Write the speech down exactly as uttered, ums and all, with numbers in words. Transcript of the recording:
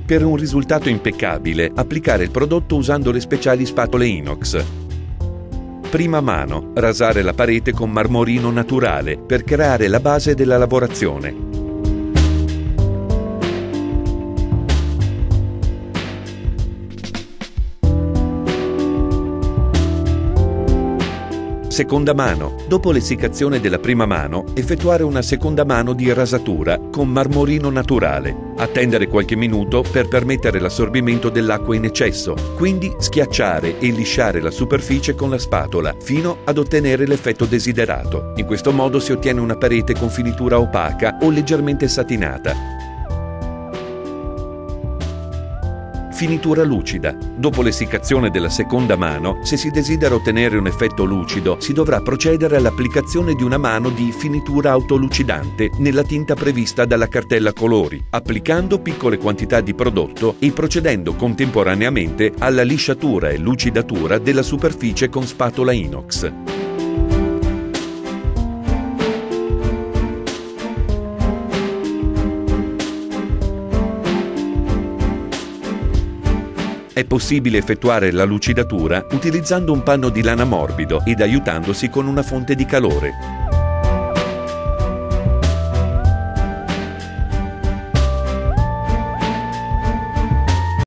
Per un risultato impeccabile, applicare il prodotto usando le speciali spatole inox. Prima mano, rasare la parete con marmorino naturale per creare la base della lavorazione. Seconda mano. Dopo l'essiccazione della prima mano, effettuare una seconda mano di rasatura con marmorino naturale. Attendere qualche minuto per permettere l'assorbimento dell'acqua in eccesso, quindi schiacciare e lisciare la superficie con la spatola fino ad ottenere l'effetto desiderato. In questo modo si ottiene una parete con finitura opaca o leggermente satinata. Finitura lucida. Dopo l'essiccazione della seconda mano, se si desidera ottenere un effetto lucido, si dovrà procedere all'applicazione di una mano di finitura autolucidante nella tinta prevista dalla cartella colori, applicando piccole quantità di prodotto e procedendo contemporaneamente alla lisciatura e lucidatura della superficie con spatola inox. È possibile effettuare la lucidatura utilizzando un panno di lana morbido ed aiutandosi con una fonte di calore.